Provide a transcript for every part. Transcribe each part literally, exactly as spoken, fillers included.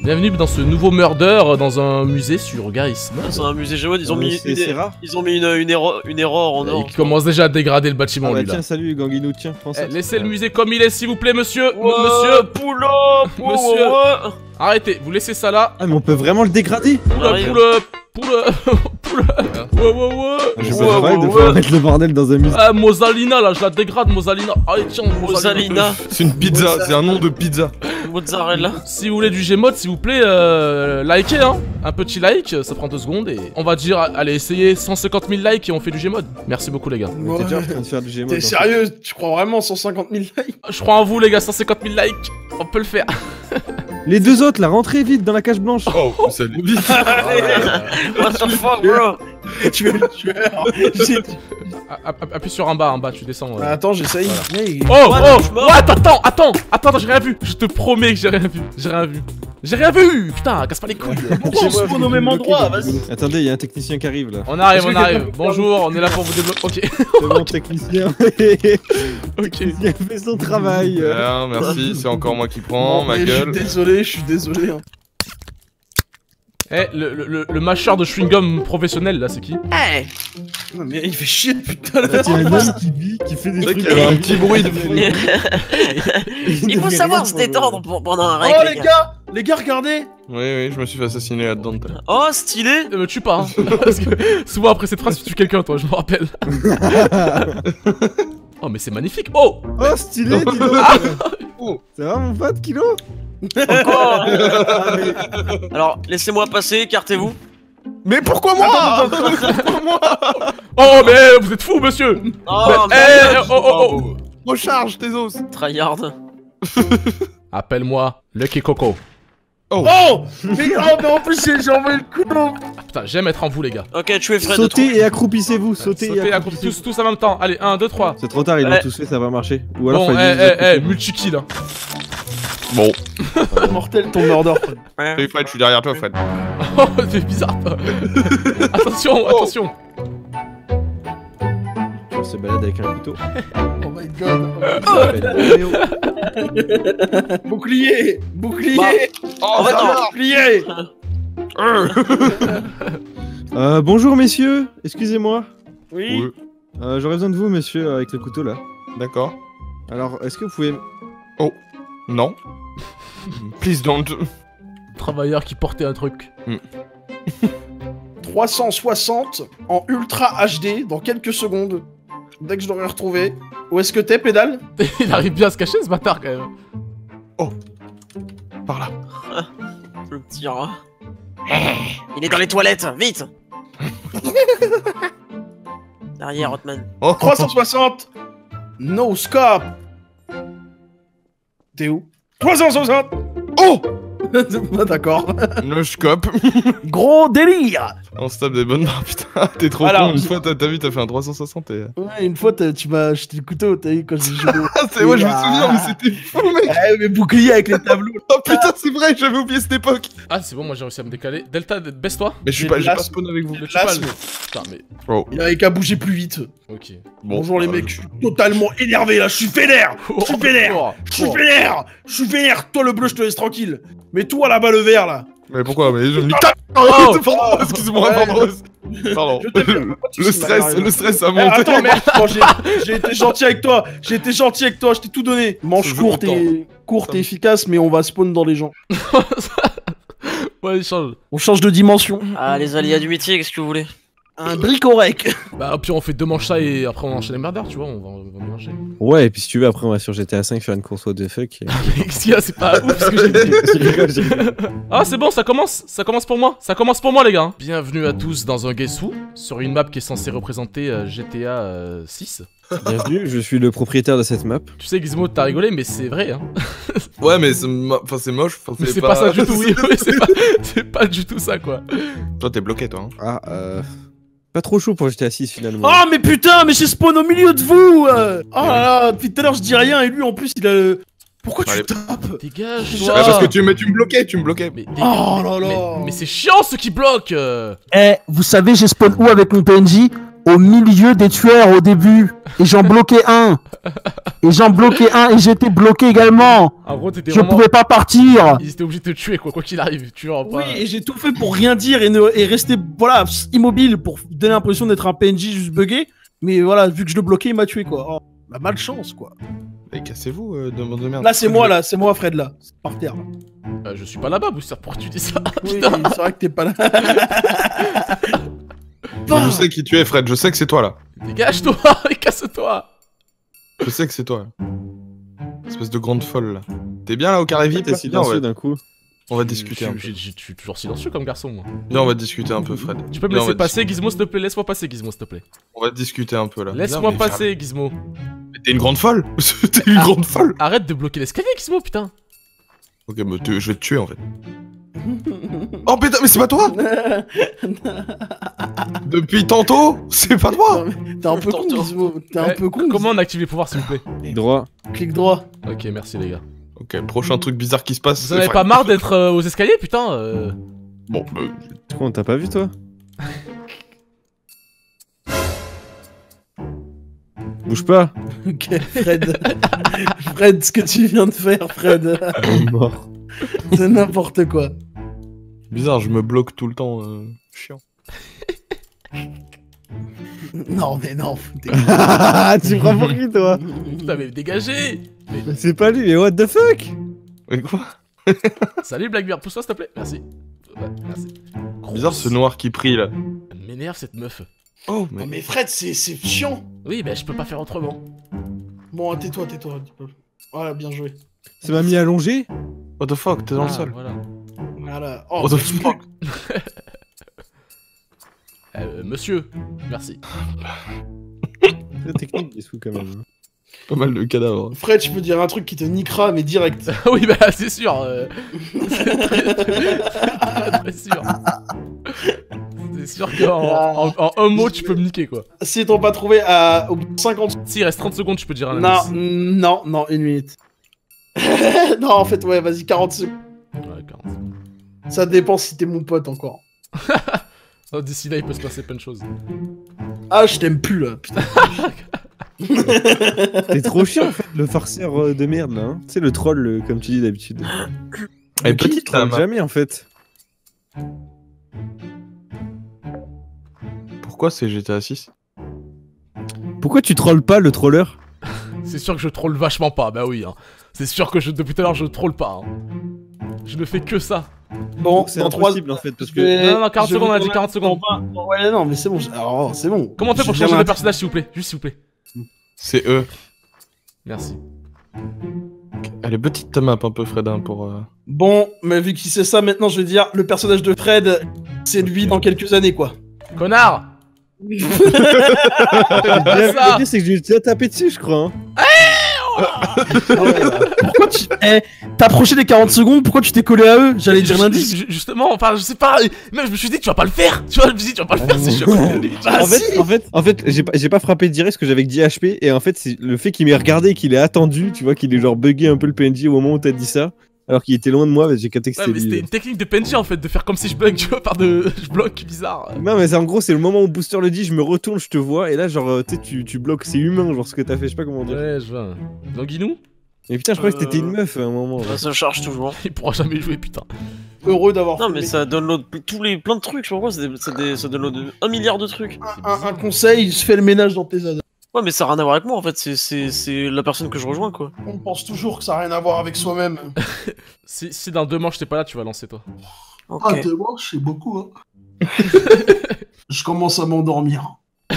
Bienvenue dans ce nouveau murder dans un musée sur Garry's Mod. C'est un musée Gémod, ils ont Ah, mis c'est- une, c'est rare. ils ont mis une, une, erreur, une erreur en or. Il commence déjà à dégrader le bâtiment Ah bah lui là. tiens, salut Ganguinou, tiens, prends ça. Eh, laissez le musée comme il est s'il vous plaît monsieur. Ouais, Monsieur, Poula, poula, Monsieur. ouais. arrêtez, vous laissez ça là. Ah mais on peut vraiment le dégrader. On Poula, arrive. poula, poula, poula. Ouais, ouais, ouais. J'ai Ouais, pas le travail ouais, de ouais. faire mettre le bordel dans un musée. Ah, Mozzalina là, je la dégrade, Mozzalina. Allez, tiens, Rosalina, C'est une pizza, c'est un nom de pizza. mozzarella. Si vous voulez du Gmod, s'il vous plaît, euh, likez hein. Un petit like, ça prend deux secondes et on va dire, allez, essayez cent cinquante mille likes et on fait du Gmod. Merci beaucoup les gars. On était déjà en train de faire du Gmod. T'es sérieux? Tu crois vraiment cent cinquante mille likes? Je crois en vous les gars, cent cinquante mille likes. On peut le faire. Les deux autres, là, rentrez vite dans la cage blanche. Oh, salut. What the fuck, bro? Tu es le tueur. J'ai- A- a- Appuie sur en bas, en bas, tu descends. euh. Ah, Attends, j'essaye. Hey. Oh, What, oh, je suis mort. what, attends, attends, attends, attends, j'ai rien vu. Je te promets que j'ai rien vu. J'ai rien vu. J'ai rien vu. Putain, casse pas les couilles. Pourquoi on spawn au même endroit? Vas-y. Attendez, il y a un technicien qui arrive là. On arrive, Est-ce on que arrive. quelqu'un peut Bonjour, on est là pour vous débloquer. Ok, C'est bon, technicien. ok. Il a fait son travail. Ah, merci, c'est encore moi qui prends, Bon, ma mais Je gueule. suis désolé, je suis désolé. hein. Eh, le, le, le, le mâcheur de chewing-gum professionnel là, c'est qui? Hey! Mais il fait chier depuis tout à l'heure. Il y a un homme qui vit, qui fait des C'est vrai trucs. qu'il y avait un petit bruit de fou. Il faut savoir se détendre pour- pendant un Oh règle, les gars, les gars, regardez. Oui, oui, je me suis fait assassiner là-dedans. tout à l'heure. Oh, stylé! Ne me tue pas, hein. Parce que souvent après cette phrase, tu tues quelqu'un, toi, je me rappelle. Oh, mais c'est magnifique. Oh! Oh, stylé, dis donc. Oh. Ça va mon pote, Kilo? Encore! Alors, laissez-moi passer, écartez-vous. Mais pourquoi moi? Pourquoi moi? Oh, mais vous êtes fou, monsieur! Oh, Eh, merde! oh, oh, oh! Recharge tes os. Tryhard. Appelle-moi Lucky Coco. Oh mais, oh, mais en plus, j'ai j'ai envoyé le couteau. Putain, j'aime être en vous, les gars. Ok, tu es Fred. Sautez et accroupissez-vous, sautez et Sautez, accroupis, accroupissez-vous. tous, tous en même temps. Allez, un, deux, trois. C'est trop tard, ils l'ont Ouais. tous fait, ça va marcher. Ou alors Bon, eh, fallait les eh, eh, accroupir. multi-kill. Hein. Bon, Mortel ton murder. salut Fred, je suis derrière toi, Fred. Oh, c'est bizarre, toi. Attention, attention. On se balade avec un couteau. Oh my god. Ça s'appelle Roméo. Bouclier, bouclier. Bah. Oh, va, ça attends. va. Bouclier. Euh, bonjour messieurs, excusez-moi. Oui. Oui, Euh, J'aurais besoin de vous, monsieur, avec le couteau là. d'accord. Alors, est-ce que vous pouvez. Non. Please don't. Travailleur qui portait un truc. trois cent soixante en ultra H D dans quelques secondes. Dès que je l'aurai retrouvé. Où est-ce que t'es, pédale? Il arrive bien à se cacher, ce bâtard, quand même. Par là. Le petit rat. Il est dans les toilettes, vite! Derrière, Hotman. Oh, trois cent soixante. No scope. T'es où? trois cent soixante. Oh. Bah, d'accord. Le scope. Gros délire. On se tape des bonnes barres, putain. T'es trop Alors, con. Une je- fois, t'as t'as vu, t'as fait un trois cent soixante et. Ouais, une fois, t'as- tu m'as acheté le couteau, t'as vu, quand j'ai joué. au- Ah, c'est moi, je me souviens, mais c'était fou, mec. Ouais, mais bouclier avec les tableaux. Oh putain, c'est vrai, j'avais oublié cette époque. Ah, c'est bon, moi j'ai réussi à me décaler. Delta, baisse-toi. Mais je suis J'ai pas, j'ai pas l'asthme. spawn avec vous. Le tue pas, l'asthme. le- Putain, mais. Oh. Il avait qu'à bouger plus vite. Ok. Bon, Bonjour les euh, mecs, je suis totalement énervé là, je suis vénère. Je suis vénère. Oh, Je suis oh. vénère. Je suis vénère. Toi le bleu, je te laisse tranquille. Mais toi là-bas le vert là. Mais pourquoi? Mais je me dis. Oh. Pardon, excuse-moi, Ouais. pardon. Pardon. Je t'aime. Pas de soucis, Le stress, Marie. le stress a Eh, monté. attends, merde, attends, j'ai j'ai été gentil avec toi. J'ai été gentil avec toi, je t'ai tout donné. Manche Je courte et courte et efficace, mais on va spawn dans les gens. Ouais, il change. On change de dimension. Ah, les aléas du métier, qu'est-ce que vous voulez? Un bricorec. Bah, au pire, on fait deux manches ça et après on enchaîne les murders, tu vois, on va, on va mélanger. Ouais, et puis si tu veux, après on va sur G T A cinq faire une course what the fuck. Qu'est-ce qu'il y a? C'est pas ouf ce que j'ai dit. Je rigole, je rigole. Ah, c'est bon, ça commence, ça commence pour moi, ça commence pour moi, les gars. hein. Bienvenue à tous dans un Guess Who, sur une map qui est censée représenter euh, G T A euh, six. Bienvenue, je suis le propriétaire de cette map. Tu sais, Gizmo, t'as rigolé, mais c'est vrai, hein. Ouais, mais c'est mo- enfin, c'est moche. enfin, Mais c'est pas... ça du tout, oui, oui, c'est pas... c'est pas du tout ça, quoi. Toi, t'es bloqué, toi. Hein. Ah, euh. Pas trop chaud pour G T A six finalement. Oh mais putain, mais j'ai spawn au milieu de vous. euh. Oh là là, depuis tout à l'heure je dis rien et lui en plus il a. Pourquoi tu Allez. tapes? Dégage-toi. Ah, parce que tu, mais tu me bloquais, tu me bloquais. Mais, dég- Oh là là. mais, mais c'est chiant, ceux qui bloquent. euh. Eh, vous savez, j'ai spawn où avec mon P N J? au milieu des tueurs au début. Et j'en bloquais un. Et j'en bloquais un et j'étais bloqué également. En gros, t'étais Je vraiment... pouvais pas partir. Ils étaient obligés de te tuer, quoi, quoi qu'il arrive. Tu vois, Oui, pas... et j'ai tout fait pour rien dire et, ne, et rester voilà, immobile pour donner l'impression d'être un P N J juste bugué. Mais voilà, vu que je le bloquais, il m'a tué quoi. Oh, la malchance quoi. Mais cassez-vous, euh, de, de merde. Là, c'est moi là, c'est moi Fred là. C'est par terre. Là. Euh, je suis pas là-bas, Booster, pourquoi tu dis ça? Oui, Putain. c'est vrai que t'es pas là. Mais je sais qui tu es, Fred, je sais que c'est toi là. Dégage-toi et casse-toi. Je sais que c'est toi. Espèce de grande folle là. T'es bien là au carré vide? T'es silencieux ouais. d'un coup. On va discuter un peu. Je je- je suis toujours silencieux comme garçon, moi. Viens, on va discuter un peu, Fred. Tu peux me Viens, on laisser va passer, Gizmo, s'il te plaît? Laisse-moi passer, Gizmo, s'il te plaît. On va discuter un peu là. Laisse-moi Viens, mais passer, Gizmo. Mais T'es une grande folle. T'es une grande folle. Arrête de bloquer l'escalier, Gizmo, putain. Ok, mais te- je vais te tuer en fait. Oh putain, mais c'est pas toi. Depuis tantôt, c'est pas toi. T'es un peu con, Gizmo. T'es un Eh, peu con. Comment on active les pouvoirs, s'il vous plaît? Droit. Clic droit. Ok, merci, les gars. Ok, prochain truc bizarre qui se passe. Vous en avez pas marre d'être euh, aux escaliers, putain euh... Bon, bah, Quoi, on t'a pas vu toi? Bouge pas. Ok, Fred. Fred, ce que tu viens de faire, Fred. Il est mort. C'est n'importe quoi. bizarre, je me bloque tout le temps. Euh... Chiant. Non, mais non. t'es- Tu prends pour qui toi? Putain, mais dégagez. Mais c'est pas lui, mais what the fuck? Mais quoi? Salut, Blackbeard, pousse-toi, s'il te plaît. Merci. Ouais, merci. Bizarre ce noir qui brille là. Elle m'énerve, cette meuf. Oh, Non, mais. mais Fred, c'est c'est chiant. Oui, bah, je peux pas faire autrement. Bon, tais-toi, tais-toi. Voilà, bien joué. Ça m'a mis allongé? What the fuck, t'es dans le Ah, sol. Voilà. Voilà. Oh, What the c'est- fuck? Euh, monsieur, merci. C'est technique des sous quand même. hein. Pas mal de cadavres. Fred, je peux dire un truc qui te niquera, mais direct. oui, bah, c'est sûr. euh, C'est très, très, très, très sûr. C'est sûr qu'en en, en un mot, tu peux me niquer, quoi. Si t'ont pas trouvé à au bout de cinquante secondes. S'il reste trente secondes, tu peux dire un Non, indice. non, non, une minute. non, en fait, ouais, vas-y, quarante secondes. Ouais, quarante. Ça dépend si t'es mon pote encore. Oh, d'ici là, il peut se passer plein de choses. Ah, je t'aime plus là, putain. T'es trop chiant en fait, le farceur euh, de merde là. Hein. Tu sais, le troll, le- comme tu dis d'habitude. Et Qui petite troll lame. jamais en fait. Pourquoi c'est G T A six? Pourquoi tu trolles pas le troller? C'est sûr que je troll vachement pas, bah oui. Hein. C'est sûr que je, depuis tout à l'heure, je troll pas. Hein. Je ne fais que ça. Bon, C'est dans trois impossible en fait, parce je que. vais- Non, non, quarante je secondes, vais on a dit tourner- quarante secondes. Non, pas- Ouais, non, mais c'est bon. je- Alors, c'est bon. Comment on fait pour J'ai changer bien de un- personnage, s'il vous plaît? Juste s'il vous plaît. C'est eux. Merci. Elle est petite ta map un peu, Fred, hein, pour. euh, Bon, mais vu qu'il sait ça, maintenant, je vais dire le personnage de Fred, c'est lui dans quelques années, quoi. Connard. Le pire, ça. le pire, c'est que je lui ai déjà tapé dessus, je crois. Hein. Pourquoi tu. Eh, t'as approché les quarante secondes, pourquoi tu t'es collé à eux? J'allais dire Ju- l'indice. ju- Justement, enfin, je sais pas. Même je me suis dit, tu vas pas le faire. Tu vois, je me suis dit, tu vas pas le faire. C'est chiant. Ah, en, fait, si. en fait, en fait, j'ai pas, j'ai pas frappé direct parce que j'avais que dix H P et en fait, c'est le fait qu'il m'ait regardé et qu'il ait attendu, tu vois, qu'il ait genre bugué un peu le P N J au moment où t'as dit ça, alors qu'il était loin de moi, bah, j'ai capté que Ouais, c'était mais c'était lui. une technique de P N J en fait, de faire comme si je bug, tu vois, par de. Je bloque bizarre. Non, mais c'est- en gros, c'est le moment où Booster le dit, je me retourne, je te vois, et là, genre, euh, tu sais, tu, tu bloques, c'est humain, genre ce que t'as fait, je sais pas comment dire. Ouais, je vois. Languinou, Mais putain, je croyais que t'étais Euh, une meuf à un moment. Ça se charge toujours. il pourra jamais jouer, putain. Heureux d'avoir Non, fait mais le ça download tous les plein de trucs. Je sais pas pourquoi, c'est des- c'est des- ça download un milliard de trucs. Un, un- un conseil, je fais le ménage dans tes adas. Ouais, mais ça a rien à voir avec moi en fait. C'est- C'est c'est la personne que je rejoins quoi. On pense toujours que ça a rien à voir avec soi-même. Si, si dans deux manches t'es pas là, tu vas lancer toi. Ok. Ah, t'es bon, je sais beaucoup, hein. Je commence à m'endormir.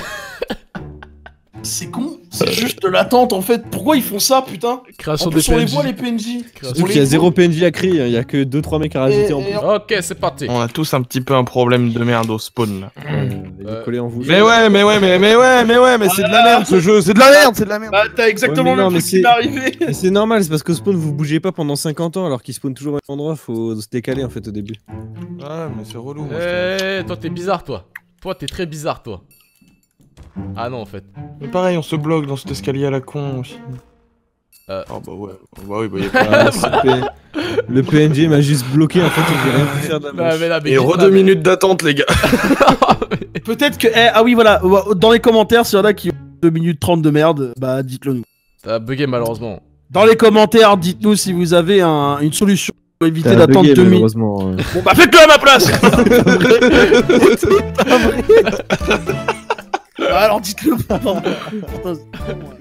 C'est con, c'est juste de l'attente en fait. Pourquoi ils font ça, putain? Création En des plus, on les P N J. voit les P N J. Création Surtout On qu'il y a les zéro voit. P N J à créer, hein, il y a que deux trois mecs à rajouter Et- en et- plus. Ok, c'est parti. On a tous un petit peu un problème de merde au spawn là. Il est collé en vous. Mais ouais, mais ouais, mais, mais ouais, mais ouais, mais c'est de la merde ce jeu, c'est de la merde, c'est de la merde. Bah, t'as exactement Ouais, mais non, le mais truc qui c'est- m'est arrivé. Mais c'est normal, c'est parce qu'au spawn vous bougez pas pendant cinquante ans alors qu'il spawn toujours au même endroit, faut se décaler en fait au début. Ouais, mais c'est relou. moi, je Eh, toi t'es bizarre, toi. Toi t'es très bizarre, toi. Ah non, en fait. trouve. Mais pareil, on se bloque dans cet escalier à la con aussi. Euh. Oh bah ouais, bah oui, bah y a pas. Ah, super. Le P N G m'a juste bloqué en fait et j'ai rien pu faire de la Bah, manche. mais là, mais Et re deux minutes d'attente, les gars. Peut-être que. eh, ah oui, voilà. Dans les commentaires, s'il y en a qui ont deux minutes trente de merde, bah dites-le nous. T'as bugué malheureusement. Dans les commentaires, dites-nous si vous avez un- une solution pour éviter T'as d'attendre bugué, deux minutes. malheureusement. euh. Bon bah faites-le à ma place. Bah, alors dites-le pas. Putain, c'est bon, ouais.